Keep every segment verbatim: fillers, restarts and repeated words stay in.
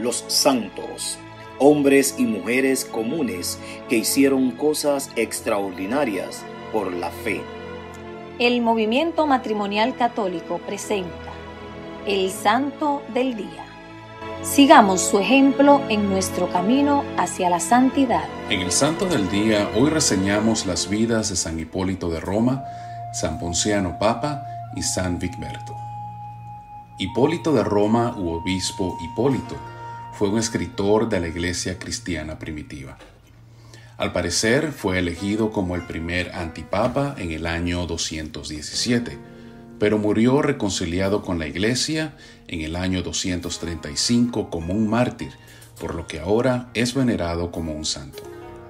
los santos, hombres y mujeres comunes que hicieron cosas extraordinarias por la fe. El movimiento matrimonial católico presenta el Santo del Día. Sigamos su ejemplo en nuestro camino hacia la santidad. En el Santo del Día hoy reseñamos las vidas de San Hipólito de Roma, San Ponciano Papa y San Vigberto. Hipólito de Roma u obispo Hipólito fue un escritor de la Iglesia cristiana primitiva. Al parecer fue elegido como el primer antipapa en el año doscientos diecisiete, pero murió reconciliado con la Iglesia en el año doscientos treinta y cinco como un mártir, por lo que ahora es venerado como un santo.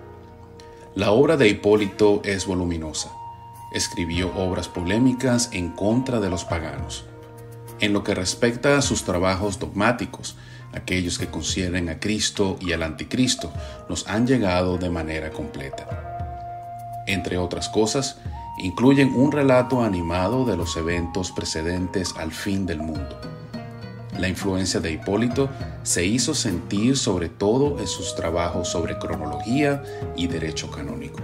La obra de Hipólito es voluminosa. Escribió obras polémicas en contra de los paganos. En lo que respecta a sus trabajos dogmáticos, aquellos que concierne a Cristo y al Anticristo nos han llegado de manera completa. Entre otras cosas, incluyen un relato animado de los eventos precedentes al fin del mundo. La influencia de Hipólito se hizo sentir sobre todo en sus trabajos sobre cronología y derecho canónico.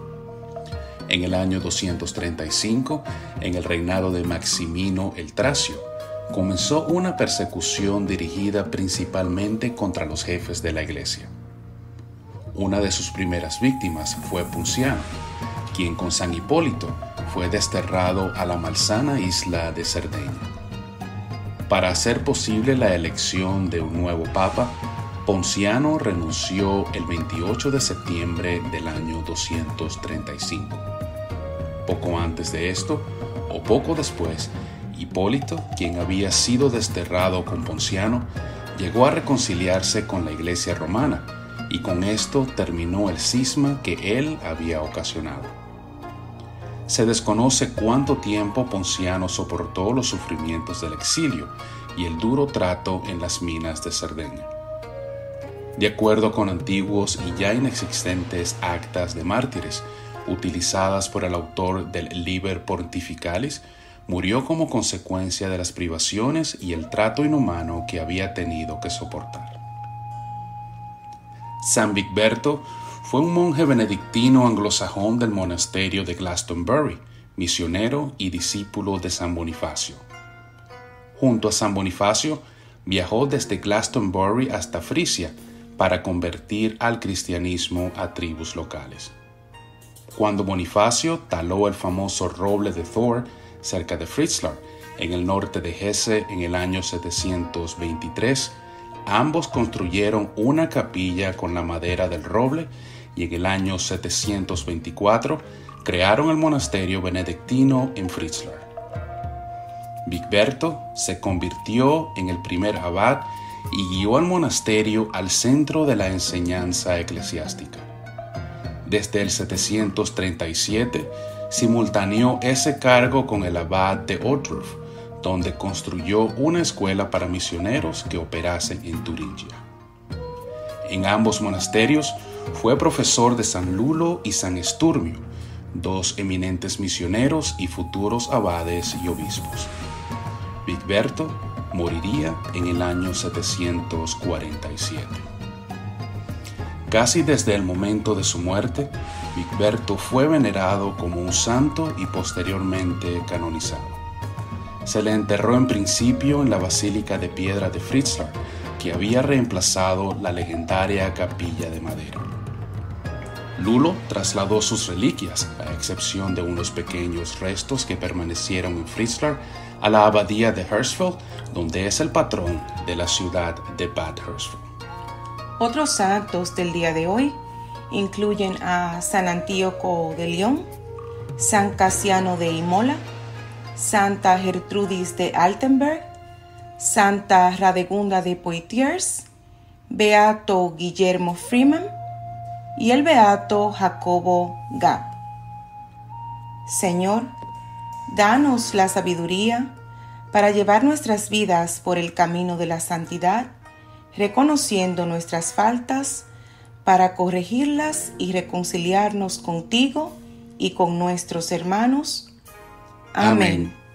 En el año doscientos treinta y cinco, en el reinado de Maximino el Tracio, comenzó una persecución dirigida principalmente contra los jefes de la Iglesia. Una de sus primeras víctimas fue Ponciano, quien con San Hipólito fue desterrado a la malsana isla de Cerdeña. Para hacer posible la elección de un nuevo papa, Ponciano renunció el veintiocho de septiembre del año doscientos treinta y cinco. Poco antes de esto, o poco después, Hipólito, quien había sido desterrado con Ponciano, llegó a reconciliarse con la Iglesia romana y con esto terminó el cisma que él había ocasionado. Se desconoce cuánto tiempo Ponciano soportó los sufrimientos del exilio y el duro trato en las minas de Cerdeña. De acuerdo con antiguos y ya inexistentes actas de mártires, utilizadas por el autor del Liber Pontificalis, murió como consecuencia de las privaciones y el trato inhumano que había tenido que soportar. San Vigberto fue un monje benedictino anglosajón del monasterio de Glastonbury, misionero y discípulo de San Bonifacio. Junto a San Bonifacio, viajó desde Glastonbury hasta Frisia para convertir al cristianismo a tribus locales. Cuando Bonifacio taló el famoso roble de Thor cerca de Fritzlar, en el norte de Hesse en el año setecientos veintitrés, ambos construyeron una capilla con la madera del roble y en el año setecientos veinticuatro crearon el monasterio benedictino en Fritzlar. Vigberto se convirtió en el primer abad y guió al monasterio al centro de la enseñanza eclesiástica. Desde el setecientos treinta y siete, simultaneó ese cargo con el abad de Ohrdruf, donde construyó una escuela para misioneros que operasen en Turingia. En ambos monasterios fue profesor de San Lulo y San Esturmio, dos eminentes misioneros y futuros abades y obispos. Vigberto moriría en el año setecientos cuarenta y siete. Casi desde el momento de su muerte, Vigberto fue venerado como un santo y posteriormente canonizado. Se le enterró en principio en la Basílica de Piedra de Fritzlar, que había reemplazado la legendaria capilla de madera. Lulo trasladó sus reliquias, a excepción de unos pequeños restos que permanecieron en Fritzlar, a la abadía de Hersfeld, donde es el patrón de la ciudad de Bad Hersfeld. Otros santos del día de hoy incluyen a San Antíoco de León, San Casiano de Imola, Santa Gertrudis de Altenberg, Santa Radegunda de Poitiers, Beato Guillermo Freeman y el Beato Jacobo Gap. Señor, danos la sabiduría para llevar nuestras vidas por el camino de la santidad, reconociendo nuestras faltas para corregirlas y reconciliarnos contigo y con nuestros hermanos. Amén. Amén.